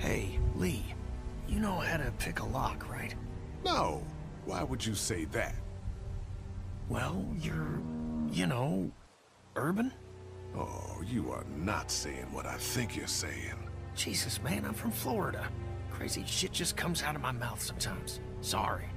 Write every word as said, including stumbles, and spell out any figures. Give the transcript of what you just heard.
Hey, Lee, you know how to pick a lock, right? No. Why would you say that? Well, you're, you know, urban? Oh, you are not saying what I think you're saying. Jesus, man, I'm from Florida. Crazy shit just comes out of my mouth sometimes. Sorry.